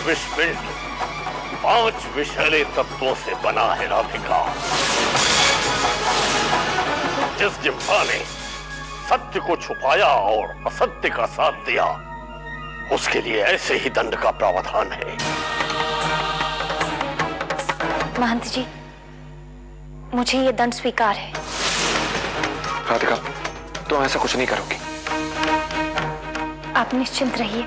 विषपिंड 5 विषैले तत्वों से बना है राधिका। जिस जिह्वा ने सत्य को छुपाया और असत्य का साथ दिया, उसके लिए ऐसे ही दंड का प्रावधान है। महंत जी, मुझे ये दंड स्वीकार है। राधिका, तुम ऐसा कुछ नहीं करोगी। आप निश्चिंत रहिए,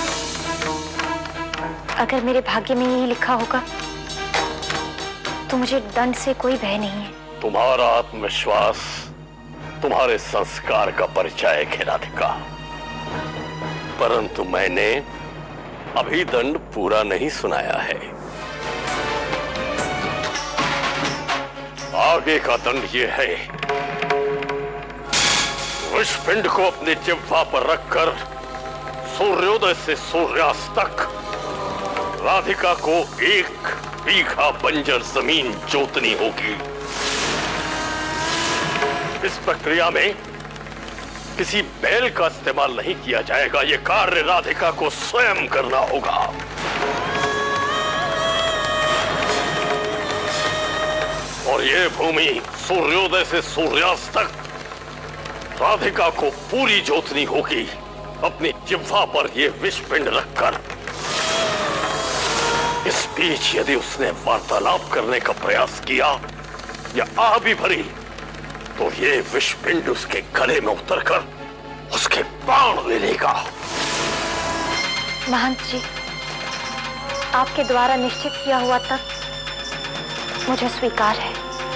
अगर मेरे भाग्य में यही लिखा होगा तो मुझे दंड से कोई भय नहीं है। तुम्हारा आत्मविश्वास तुम्हारे संस्कार का परिचय है राधिका, परंतु मैंने अभी दंड पूरा नहीं सुनाया है। आगे का दंड यह है, विषपिंड को अपने जिह्वा पर रखकर सूर्योदय से सूर्यास्त तक राधिका को 1 बीघा बंजर जमीन जोतनी होगी। इस प्रक्रिया में किसी बैल का इस्तेमाल नहीं किया जाएगा। यह कार्य राधिका को स्वयं करना होगा। और यह भूमि सूर्योदय से सूर्यास्त तक राधिका को पूरी जोतनी होगी, अपनी जिह्वा पर यह विषपिंड रखकर। इस बीच यदि उसने वार्तालाप करने का प्रयास किया या आह भी भरी, तो ये विषपिंड उसके गले में उतरकर उसके प्राण ले लेगा। महंत जी, आपके द्वारा निश्चित किया हुआ तक मुझे स्वीकार है।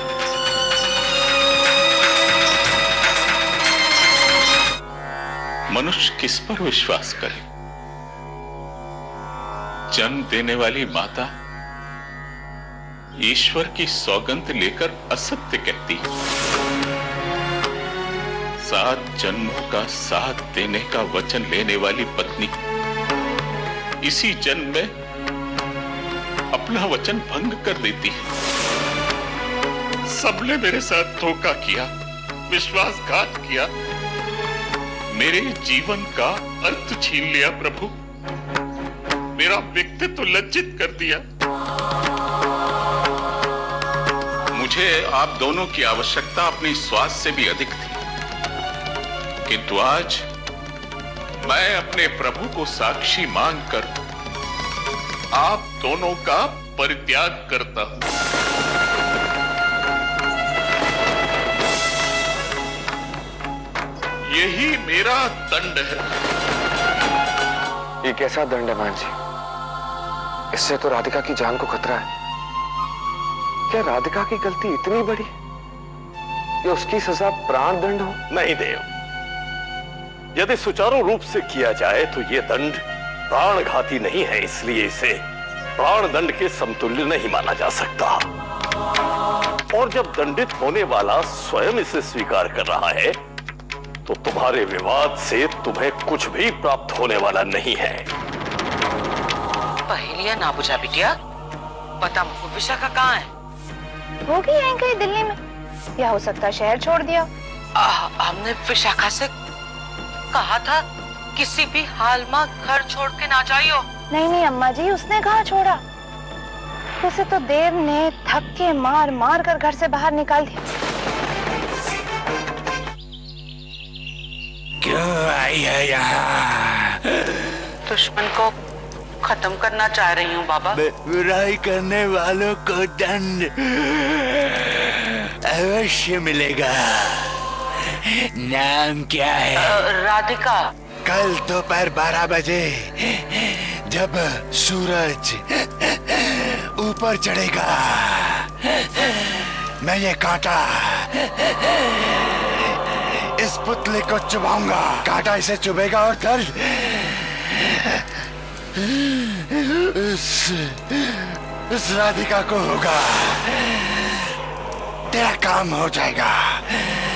मनुष्य किस पर विश्वास करे? जन्म देने वाली माता ईश्वर की सौगंध लेकर असत्य कहती है। 7 जन्मों का साथ देने का वचन लेने वाली पत्नी इसी जन्म में अपना वचन भंग कर देती है। सबने मेरे साथ धोखा किया, विश्वासघात किया, मेरे जीवन का अर्थ छीन लिया। प्रभु, मेरा व्यक्तित्व लज्जित कर दिया। मुझे आप दोनों की आवश्यकता अपनी स्वास्थ्य से भी अधिक थी, किंतु आज मैं अपने प्रभु को साक्षी मानकर आप दोनों का परित्याग करता हूं। यही मेरा दंड है। ये कैसा दंड है मान जी? इससे तो राधिका की जान को खतरा है। क्या राधिका की गलती इतनी बड़ी कि उसकी सजा प्राण दंड हो? नहीं देव, यदि सुचारू रूप से किया जाए तो यह दंड प्राणघाती नहीं है, इसलिए इसे प्राण दंड के समतुल्य नहीं माना जा सकता। और जब दंडित होने वाला स्वयं इसे स्वीकार कर रहा है, तो तुम्हारे विवाद से तुम्हें कुछ भी प्राप्त होने वाला नहीं है। पहेलियां ना बुझा बिटिया, पता मुझको विशाखा कहाँ है? होगी यहीं कहीं दिल्ली में, या हो सकता है शहर छोड़ दिया। हमने विशाखा से कहा था किसी भी हाल में घर छोड़ के ना जाइयो। नहीं नहीं अम्मा जी, उसने कहाँ छोड़ा? उसे तो देव ने धक्के मार मार कर घर से बाहर निकाल दिया। क्यों आई है यहाँ? दुश्मन को खत्म करना चाह रही हूँ बाबा। बुराई करने वालों को दंड अवश्य मिलेगा। नाम क्या है? राधिका। कल दोपहर 12 बजे जब सूरज ऊपर चढ़ेगा, मैं ये कांटा इस पुतले को चुभाऊंगा। कांटा इसे चुभेगा और दर्द उस राधिका को होगा। तेरा काम हो जाएगा।